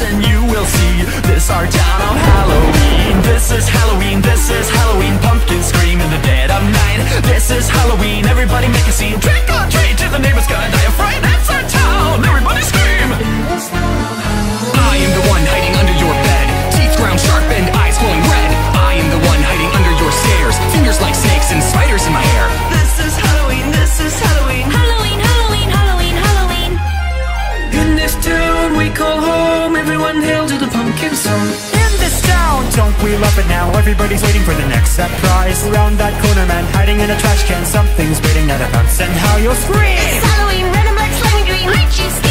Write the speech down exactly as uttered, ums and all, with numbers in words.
and you will see this our town of Halloween. This is Halloween, this is Halloween. Pumpkins scream in the dead of night. This is Halloween, everybody make a scene. Trick or treat, till the neighbors gonna die of fright. That's our town, everybody scream. I am the one hiding under your bed, teeth ground sharp and eyes glowing red. I am the one hiding under your stairs, fingers like snakes and spiders in my hair. This is Halloween, this is Halloween. Halloween, Halloween, Halloween, Halloween. In this town we call home, everyone hail to the pumpkin song. In this town, don't we love it now? Everybody's waiting for the next surprise. Around that corner, man, hiding in a trash can. Something's waiting at a bounce, and how you'll scream. It's Halloween, red and black, slimy green. Might you scream?